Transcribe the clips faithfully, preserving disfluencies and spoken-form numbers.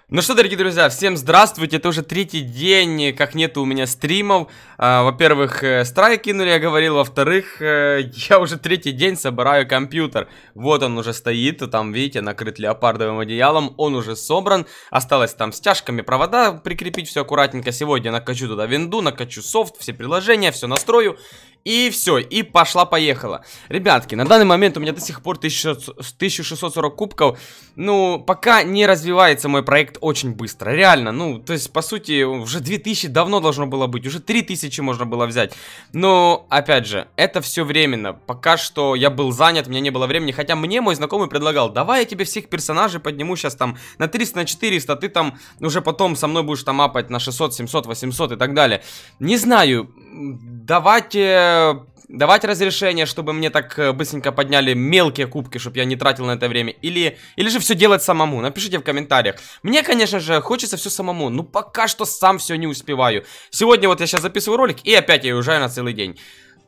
Ну что, дорогие друзья, всем здравствуйте, это уже третий день, как нету у меня стримов. а, Во-первых, страйк кинули, я говорил, во-вторых, я уже третий день собираю компьютер. Вот он уже стоит, там, видите, накрыт леопардовым одеялом, он уже собран. Осталось там стяжками провода прикрепить, все аккуратненько. Сегодня накачу туда винду, накачу софт, все приложения, все настрою. И все, и пошла-поехала. Ребятки, на данный момент у меня до сих пор тысяча шестьсот сорок кубков. Ну, пока не развивается мой проект очень быстро, реально. Ну, то есть, по сути, уже две тысячи давно должно было быть, уже три тысячи можно было взять. Но, опять же, это все временно. Пока что я был занят, у меня не было времени. Хотя мне мой знакомый предлагал: давай я тебе всех персонажей подниму сейчас там на триста, на четыреста. Ты там уже потом со мной будешь там апать на шестьсот, семьсот, восемьсот и так далее. Не знаю, давайте... Давать разрешение, чтобы мне так быстренько подняли мелкие кубки, чтобы я не тратил на это время. Или, или же все делать самому. Напишите в комментариях. Мне, конечно же, хочется все самому. Но пока что сам все не успеваю. Сегодня вот я сейчас записываю ролик, и опять я уезжаю на целый день.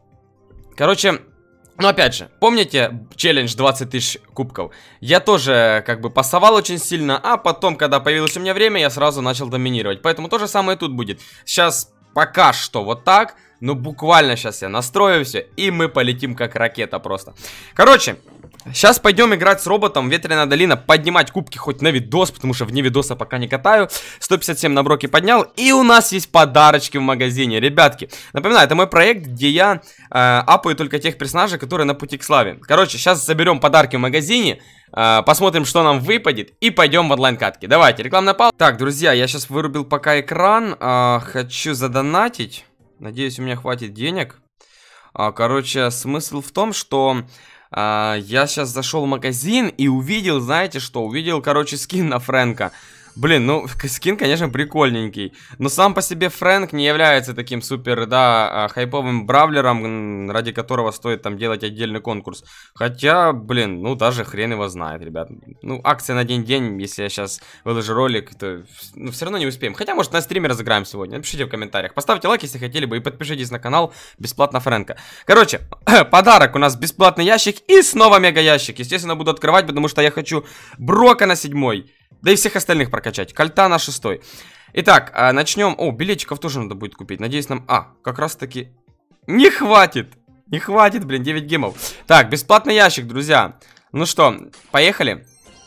Короче, ну опять же, помните челлендж двадцать тысяч кубков? Я тоже как бы пасовал очень сильно, а потом, когда появилось у меня время, я сразу начал доминировать. Поэтому то же самое тут будет. Сейчас пока что вот так. Ну, буквально сейчас я настрою все, и мы полетим как ракета просто. Короче, сейчас пойдем играть с роботом Ветреная долина, поднимать кубки хоть на видос, потому что вне видоса пока не катаю. сто пятьдесят семь на броке поднял, и у нас есть подарочки в магазине, ребятки. Напоминаю, это мой проект, где я э, апаю только тех персонажей, которые на пути к славе. Короче, сейчас заберем подарки в магазине, э, посмотрим, что нам выпадет, и пойдем в онлайн-катки. Давайте, рекламная пауза. Так, друзья, я сейчас вырубил пока экран, э, хочу задонатить. Надеюсь, у меня хватит денег. а, Короче, смысл в том, что а, я сейчас зашел в магазин и увидел, знаете что? Увидел, короче, скин на Фрэнка. Блин, ну, скин, конечно, прикольненький. Но сам по себе Фрэнк не является таким супер, да, хайповым бравлером, ради которого стоит там делать отдельный конкурс. Хотя, блин, ну, даже хрен его знает, ребят. Ну, акция на день-день, если я сейчас выложу ролик, то, ну, все равно не успеем. Хотя, может, на стриме разыграем сегодня. Напишите в комментариях. Поставьте лайк, если хотели бы, и подпишитесь на канал бесплатно Фрэнка. Короче, подарок у нас бесплатный ящик и снова мега ящик. Естественно, буду открывать, потому что я хочу Брока на седьмой. Да и всех остальных прокачать. Кольта на шестой. Итак, а, начнем. О, билетиков тоже надо будет купить. Надеюсь, нам... А, как раз таки... Не хватит. Не хватит, блин, девять гемов. Так, бесплатный ящик, друзья. Ну что, поехали.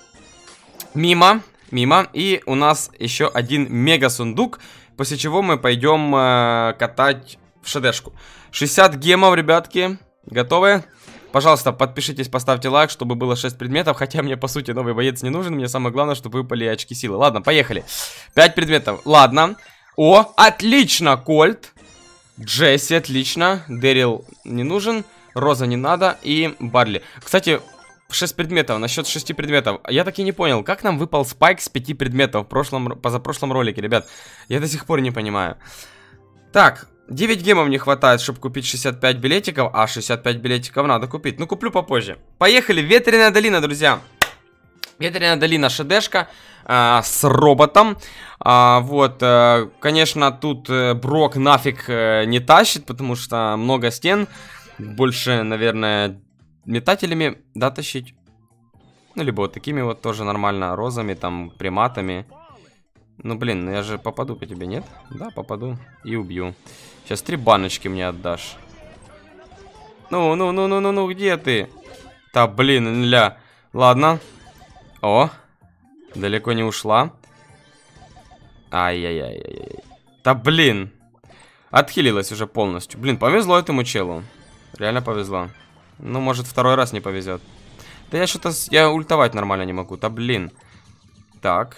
Мимо. Мимо. И у нас еще один мега сундук. После чего мы пойдем э, катать в шедешку. шестьдесят гемов, ребятки. Готовы? Пожалуйста, подпишитесь, поставьте лайк, чтобы было шесть предметов. Хотя мне, по сути, новый боец не нужен. Мне самое главное, чтобы выпали очки силы. Ладно, поехали. пять предметов. Ладно. О, отлично, Кольт. Джесси, отлично. Дэрил не нужен. Роза не надо. И Барли. Кстати, шесть предметов. Насчет шести предметов. Я так и не понял, как нам выпал Спайк с пяти предметов в прошлом, позапрошлом ролике, ребят. Я до сих пор не понимаю. Так. девять гемов не хватает, чтобы купить шестьдесят пять билетиков, а шестьдесят пять билетиков надо купить. Ну, куплю попозже. Поехали, Ветреная долина, друзья. Ветреная долина, шедешка э, с роботом. А, вот, э, конечно, тут э, Брок нафиг э, не тащит, потому что много стен. Больше, наверное, метателями, да, тащить. Ну, либо вот такими вот тоже нормально, розами, там, приматами. Ну, блин, ну я же попаду по тебе, нет? Да, попаду и убью. Сейчас три баночки мне отдашь. Ну, ну, ну, ну, ну, ну, где ты? Да, блин, ля. Ладно. О, далеко не ушла. Ай-яй-яй-яй-яй. Да, блин. Отхилилась уже полностью. Блин, повезло этому челу. Реально повезло. Ну, может, второй раз не повезет. Да я что-то... Я ультовать нормально не могу. Да, блин. Так.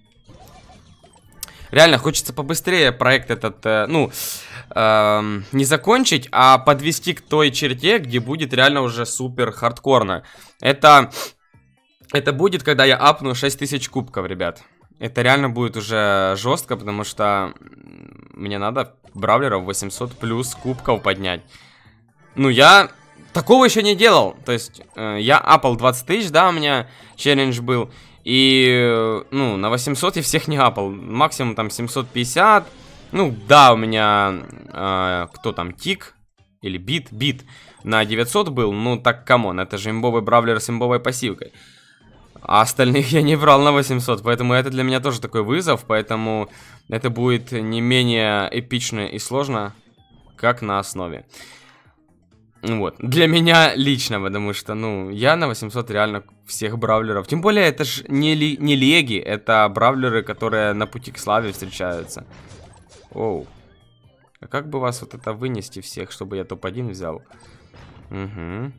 Реально, хочется побыстрее проект этот, э, ну, э, не закончить, а подвести к той черте, где будет реально уже супер хардкорно. Это, это будет, когда я апну шесть тысяч кубков, ребят. Это реально будет уже жестко, потому что мне надо бравлеров восемьсот плюс кубков поднять. Ну, я такого еще не делал. То есть, э, я апал двадцать тысяч, да, у меня челлендж был. И, ну, на восемьсот я всех не апал. Максимум там семьсот пятьдесят. Ну, да, у меня... Э, кто там? Тик? Или Бит? Бит. На девятьсот был. Ну, так, камон. Это же имбовый бравлер с имбовой пассивкой. А остальных я не брал на восемьсот, поэтому это для меня тоже такой вызов, поэтому это будет не менее эпично и сложно, как на основе. Вот, для меня лично, потому что, ну, я на восемьсот реально всех бравлеров. Тем более, это же не, ли, не леги, это бравлеры, которые на пути к славе встречаются. Оу. А как бы вас вот это вынести всех, чтобы я топ один взял? Угу.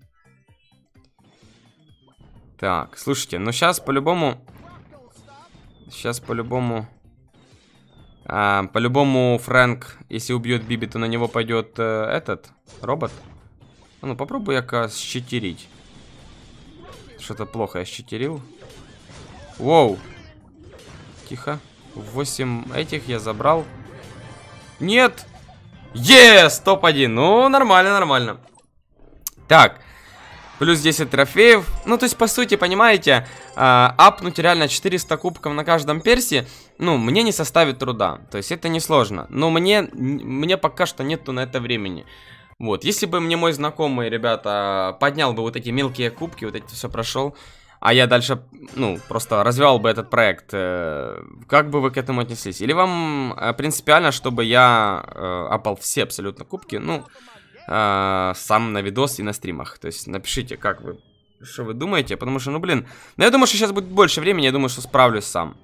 Так, слушайте, ну сейчас по-любому... Сейчас по-любому... А, по-любому Фрэнк, если убьет Биби, то на него пойдет э, этот, робот. Ну, попробуй я-ка считерить. Что-то плохо я считерил. Воу. Тихо. восемь этих я забрал. Нет! Ес! топ один. Ну, нормально, нормально. Так. Плюс десять трофеев. Ну, то есть, по сути, понимаете, э, апнуть реально четыреста кубков на каждом персе, ну, мне не составит труда. То есть, это несложно. Но мне, мне пока что нету на это времени. Вот, если бы мне мой знакомый, ребята, поднял бы вот эти мелкие кубки, вот эти все прошел, а я дальше, ну, просто развивал бы этот проект, э, как бы вы к этому отнеслись? Или вам э, принципиально, чтобы я э, апал все абсолютно кубки, ну... Uh, сам на видос и на стримах. То есть напишите, как вы, что вы думаете. Потому что, ну блин, ну я думаю, что сейчас будет больше времени. Я думаю, что справлюсь сам.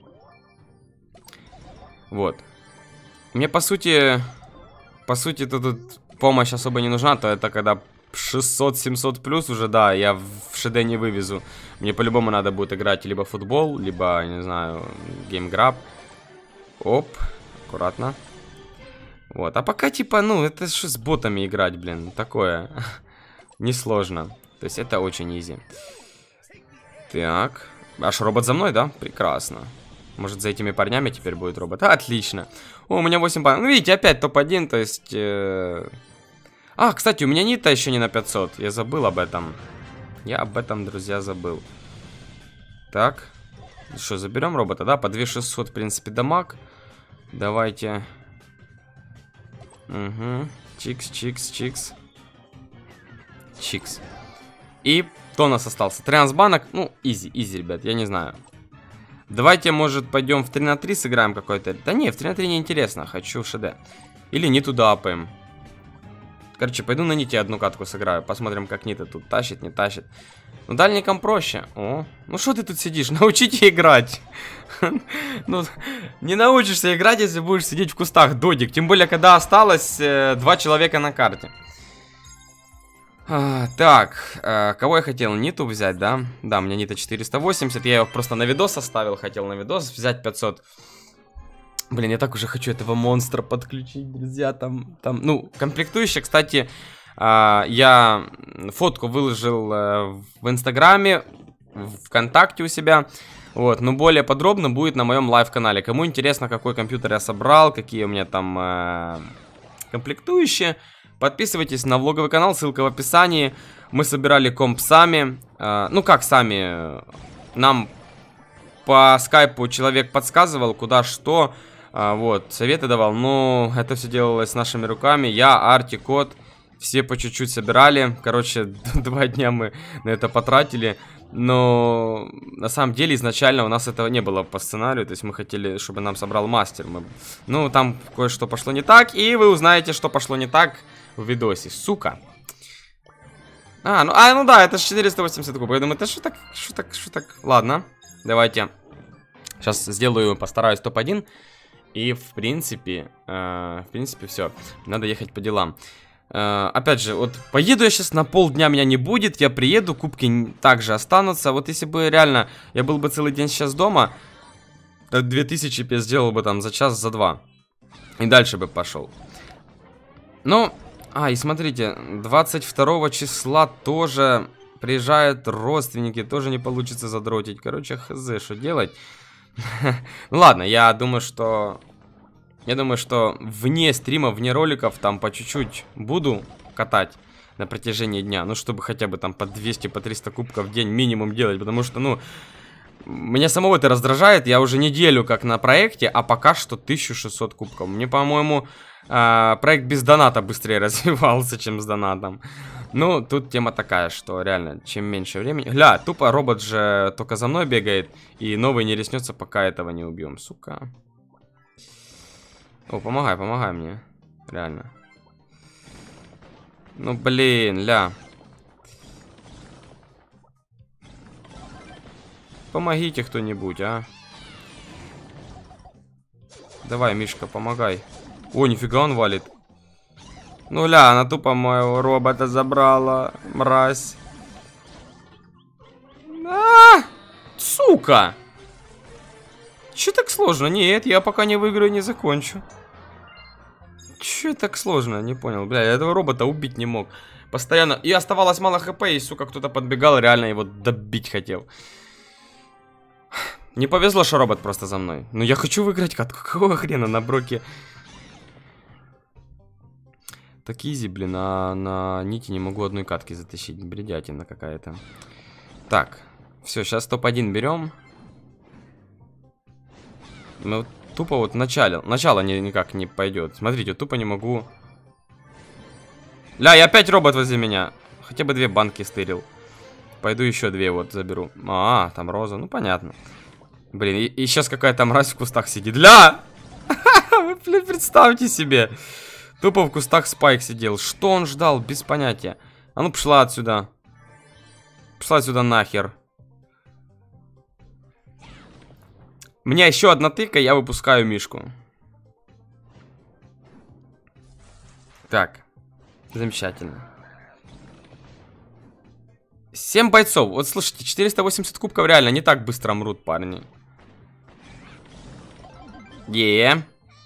Вот. Мне по сути, по сути тут, тут помощь особо не нужна. То это когда шестьсот-семьсот плюс уже, да, я в ШД не вывезу. Мне по-любому надо будет играть либо футбол, либо, не знаю, геймграб. Оп, аккуратно. Вот, а пока типа, ну, это что с ботами играть, блин, такое. Несложно. То есть это очень изи. Так. Аж робот за мной, да? Прекрасно. Может, за этими парнями теперь будет робот? А, отлично. О, у меня восемь банок. Ну, видите, опять топ один, то есть... Э... А, кстати, у меня нита еще не на пятьсот. Я забыл об этом. Я об этом, друзья, забыл. Так. Что, заберем робота, да? По две тысячи шестьсот, в принципе, дамаг. Давайте... Угу. Чикс, чикс, чикс. Чикс. И кто у нас остался? тринадцать банок. Ну, изи, изи, ребят, я не знаю. Давайте, может, пойдем в три на три сыграем какой-то. Да не, в три на три неинтересно. Хочу в ШД. Или не туда апаем. Короче, пойду на Ните одну катку сыграю. Посмотрим, как Нита тут тащит, не тащит. Ну, дальникам проще. О, ну что ты тут сидишь? Научите играть. Ну, не научишься играть, если будешь сидеть в кустах, додик. Тем более, когда осталось э, два человека на карте. А, так, э, кого я хотел? Ниту взять, да? Да, у меня Нита четыреста восемьдесят. Я его просто на видос оставил, хотел на видос взять пятьсот. Блин, я так уже хочу этого монстра подключить, друзья. Там, там, ну, комплектующие, кстати, э, я фотку выложил э, в Инстаграме, в ВКонтакте у себя. Вот, но более подробно будет на моем лайв-канале. Кому интересно, какой компьютер я собрал, какие у меня там э, комплектующие, подписывайтесь на влоговый канал, ссылка в описании. Мы собирали комп сами. Э, ну как сами? Нам по скайпу человек подсказывал, куда что. Э, вот, советы давал. Но это все делалось нашими руками. Я, Арти, Кот. Все по чуть-чуть собирали. Короче, два дня мы на это потратили. Но на самом деле изначально у нас этого не было по сценарию. То есть мы хотели, чтобы нам собрал мастер. Мы... Ну, там кое-что пошло не так. И вы узнаете, что пошло не так в видосе. Сука. А, ну, а, ну да, это же четыреста восемьдесят кубов. Я думаю, это что так, что так, что так. Ладно, давайте. Сейчас сделаю, постараюсь топ один. И в принципе, э, в принципе все. Надо ехать по делам. Uh, опять же, вот поеду я сейчас на полдня, меня не будет, я приеду, кубки также останутся. Вот если бы реально я был бы целый день сейчас дома, то две тысячи я сделал бы там за час, за два. И дальше бы пошел. Ну, а, и смотрите, двадцать второго числа тоже приезжают родственники, тоже не получится задротить. Короче, хз, что делать? Ну ладно, я думаю, что... Я думаю, что вне стрима, вне роликов, там по чуть-чуть буду катать на протяжении дня. Ну, чтобы хотя бы там по двести, по триста кубков в день минимум делать. Потому что, ну, меня самого это раздражает. Я уже неделю как на проекте, а пока что тысяча шестьсот кубков. Мне, по-моему, проект без доната быстрее развивался, чем с донатом. Ну, тут тема такая, что реально, чем меньше времени... Гля, тупо робот же только за мной бегает, и новый не реснется, пока этого не убьем, сука. О, помогай, помогай мне. Реально. Ну, блин, ля. Помогите кто-нибудь, а. Давай, Мишка, помогай. О, нифига он валит. Ну, ля, она тупо моего робота забрала. Мразь. А, сука. Че так сложно? Нет, я пока не выиграю, не закончу. Че так сложно? Не понял. Бля, я этого робота убить не мог. Постоянно. И оставалось мало хп, и, сука, кто-то подбегал, реально его добить хотел. Не повезло, что робот просто за мной. Ну, я хочу выиграть катку. Какого хрена на броке? Так изи, блин, а на нити не могу одной катки затащить. Бредятина какая-то. Так, все, сейчас топ один берем. Ну, тупо вот начало. Начало не, никак не пойдет. Смотрите, тупо не могу. Ля, и опять робот возле меня. Хотя бы две банки стырил. Пойду еще две вот заберу. А, там роза, ну понятно. Блин, и, и сейчас какая-то мразь в кустах сидит. Ля! Вы, блин, представьте себе. Тупо в кустах Спайк сидел. Что он ждал? Без понятия. А ну, пошла отсюда. Пошла отсюда нахер. У меня еще одна тыка, я выпускаю Мишку. Так. Замечательно. семь бойцов. Вот слушайте, четыреста восемьдесят кубков реально не так быстро мрут, парни. Е.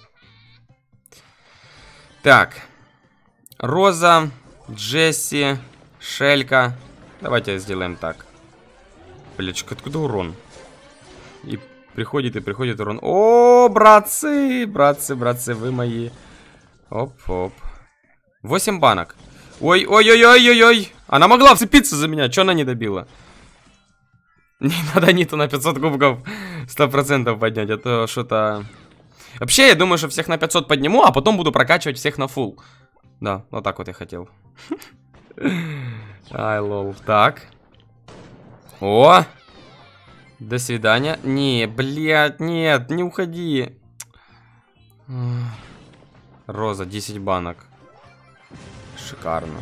Так. Роза, Джесси, Шелька. Давайте сделаем так. Блядь, откуда урон? И приходит, и приходит урон. О, братцы, братцы, братцы, вы мои. Оп-оп. восемь банок. Ой-ой-ой-ой-ой-ой. Она могла вцепиться за меня. Че она не добила? Не надо Ниту на пятьсот кубков сто процентов поднять. А то что-то... Вообще, я думаю, что всех на пятьсот подниму, а потом буду прокачивать всех на фулл. Да, вот так вот я хотел. Ай, лол. Так. О! До свидания. Не, блядь, нет, не уходи. Роза, десять банок. Шикарно.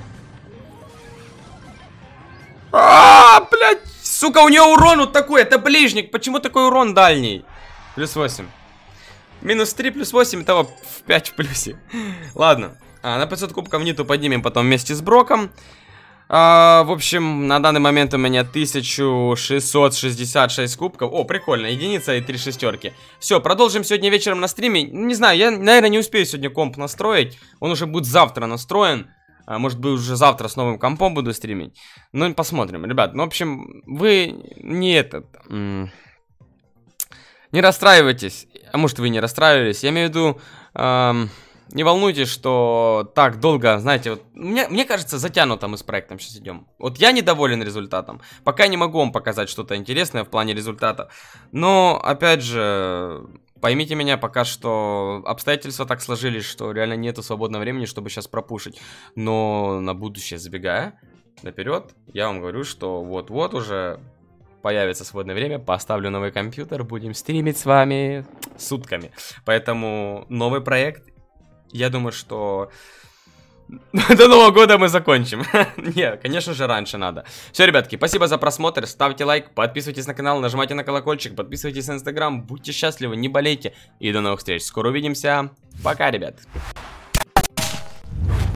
А, блядь, сука, у нее урон вот такой, это ближник. Почему такой урон дальний? Плюс восемь. Минус три, плюс восемь, того в пять в плюсе. Ладно, а, на пятьсот кубков Ниту поднимем потом вместе с Броком. А, в общем, на данный момент у меня тысяча шестьсот шестьдесят шесть кубков. О, прикольно, единица и три шестерки. Все, продолжим сегодня вечером на стриме. Не знаю, я, наверное, не успею сегодня комп настроить. Он уже будет завтра настроен. А, может быть, уже завтра с новым компом буду стримить. Ну, посмотрим, ребят. Ну, в общем, вы не этот... Не расстраивайтесь. А может, вы не расстраивались. Я имею в виду... Эм, не волнуйтесь, что так долго, знаете, вот... Мне, мне кажется, затянуто мы с проектом сейчас идем. Вот я недоволен результатом. Пока не могу вам показать что-то интересное в плане результата. Но, опять же... Поймите меня, пока что обстоятельства так сложились, что реально нету свободного времени, чтобы сейчас пропушить. Но на будущее, забегая наперед, я вам говорю, что вот-вот уже появится свободное время, поставлю новый компьютер, будем стримить с вами сутками. Поэтому новый проект, я думаю, что до Нового года мы закончим. Не, конечно же, раньше надо. Все, ребятки, спасибо за просмотр. Ставьте лайк, подписывайтесь на канал, нажимайте на колокольчик, подписывайтесь на инстаграм. Будьте счастливы, не болейте. И до новых встреч. Скоро увидимся. Пока, ребят.